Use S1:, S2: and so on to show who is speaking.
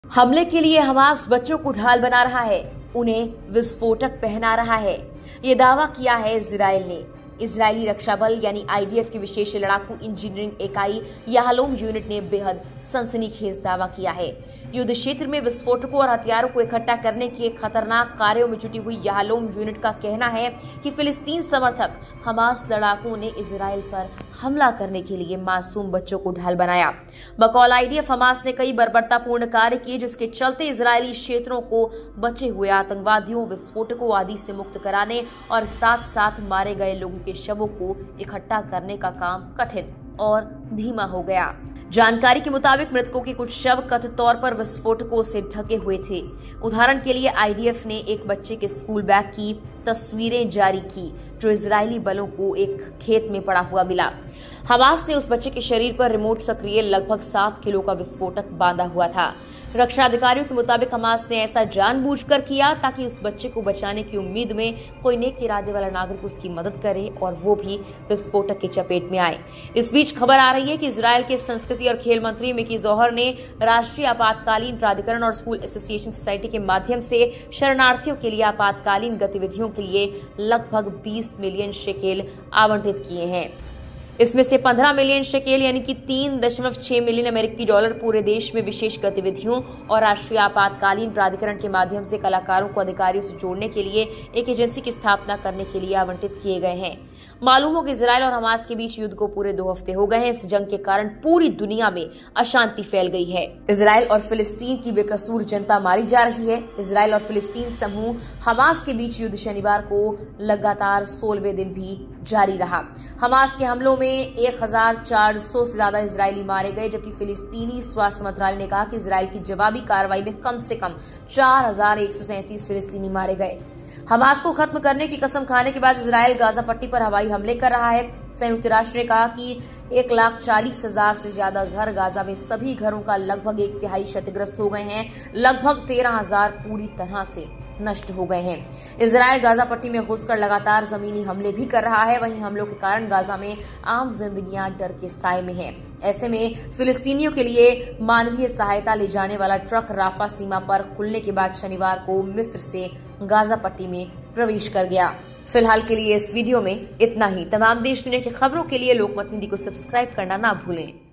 S1: हमले के लिए हमास बच्चों को ढाल बना रहा है, उन्हें विस्फोटक पहना रहा है, ये दावा किया है इजराइल ने। इजरायली रक्षा बल यानी आईडीएफ की विशेष लड़ाकू इंजीनियरिंग इकाई याहलोम यूनिट ने बेहद सनसनीखेज दावा किया है। युद्ध क्षेत्र में विस्फोटकों और हथियारों को इकट्ठा करने के खतरनाक कार्यों में जुटी हुई याहलोम यूनिट का कहना है कि फिलिस्तीन समर्थक हमास लड़ाकों ने इजराइल पर हमला करने के लिए मासूम बच्चों को ढाल बनाया। बकौल आईडीएफ हमास ने कई बर्बरतापूर्ण कार्य किए, जिसके चलते इजरायली क्षेत्रों को बचे हुए आतंकवादियों, विस्फोटकों आदि से मुक्त कराने और साथ साथ मारे गए लोगों के शवों को इकट्ठा करने का काम कठिन और धीमा हो गया। जानकारी के मुताबिक मृतकों के कुछ शव कथित तौर पर विस्फोटकों से ढके हुए थे। उदाहरण के लिए आईडीएफ ने एक बच्चे के स्कूल बैग की तस्वीरें जारी की जो इजरायली बलों को एक खेत में पड़ा हुआ मिला। हमास ने उस बच्चे के शरीर पर रिमोट सक्रिय लगभग 7 किलो का विस्फोटक बांधा हुआ था। रक्षा अधिकारियों के मुताबिक हमास ने ऐसा जानबूझकर किया ताकि उस बच्चे को बचाने की उम्मीद में कोई नेक इरादे वाला नागरिक उसकी मदद करे और वो भी विस्फोटक की चपेट में आए। इस बीच खबर आ रही है कि इजरायल के संस्कृति और खेल मंत्री मिकी जोहर ने राष्ट्रीय आपातकालीन प्राधिकरण और स्कूल एसोसिएशन सोसाइटी के माध्यम से शरणार्थियों के लिए आपातकालीन गतिविधियों के लिए लगभग 20 मिलियन शेकेल आवंटित किए हैं। इसमें से 15 मिलियन शेकेल यानी कि 3.6 मिलियन अमेरिकी डॉलर पूरे देश में विशेष गतिविधियों और राष्ट्रीय आपातकालीन प्राधिकरण के माध्यम से कलाकारों को अधिकारियों से जोड़ने के लिए एक एजेंसी की स्थापना करने के लिए आवंटित किए गए हैं। मालूम हो कि इजरायल और हमास के बीच युद्ध को पूरे 2 हफ्ते हो गए हैं। इस जंग के कारण पूरी दुनिया में अशांति फैल गई है। इजरायल और फिलिस्तीन की बेकसूर जनता मारी जा रही है। इजरायल और फिलिस्तीन समूह हमास के बीच युद्ध शनिवार को लगातार 16वें दिन भी जारी रहा। हमास के हमलों में 1400 से ज्यादा इजरायली मारे गए, जबकि फिलिस्तीनी स्वास्थ्य मंत्रालय ने कहा कि इजरायल की जवाबी कार्रवाई में कम से कम 4137 फिलिस्तीनी मारे गए। हमास को खत्म करने की कसम खाने के बाद इजरायल गाजा पट्टी पर हवाई हमले कर रहा है। संयुक्त राष्ट्र ने कहा कि 1,40,000 से ज्यादा घर, गाजा में सभी घरों का लगभग 1/3 क्षतिग्रस्त हो गए हैं। लगभग 13,000 पूरी तरह से नष्ट हो गए हैं। इजरायल गाजा पट्टी में घुसकर लगातार जमीनी हमले भी कर रहा है। वहीं हमलों के कारण गाजा में आम जिंदगियां डर के साए में हैं। ऐसे में फिलिस्तीनियों के लिए मानवीय सहायता ले जाने वाला ट्रक राफा सीमा पर खुलने के बाद शनिवार को मिस्र से गाजा पट्टी में प्रवेश कर गया। फिलहाल के लिए इस वीडियो में इतना ही। तमाम देश दुनिया की खबरों के लिए लोकमत हिंदी को सब्सक्राइब करना ना भूलें।